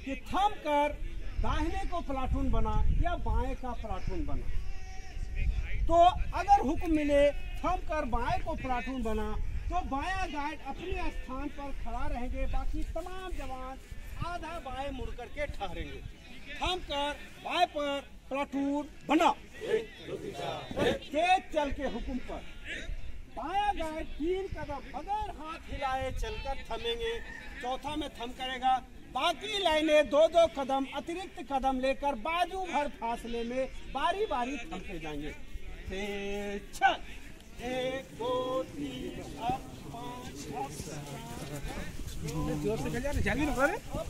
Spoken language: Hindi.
कि थम कर दाहिने को प्लाटून बना या बाएं का प्लाटून बना। तो अगर हुक्म मिले थम कर बाएं को प्लाटून बना तो बायां गार्ड अपने स्थान पर खड़ा रहेंगे, बाकी तमाम जवान आधा बाएं मुड़ करके ठहरेंगे। थम कर बाएं पर प्लाटून बना। तेज चल के हुक्म पर बायां गार्ड 3 कदम बगैर हाथ हिलाए चलकर थमेंगे। चौथा में थम करेगा। बाकी लाइनें 2-2 कदम अतिरिक्त कदम लेकर बाजू भर फासले में बारी बारी थमते जाएंगे। 6 1 2 3 अब 5 जोर से कर जा, जल्दी ना करे।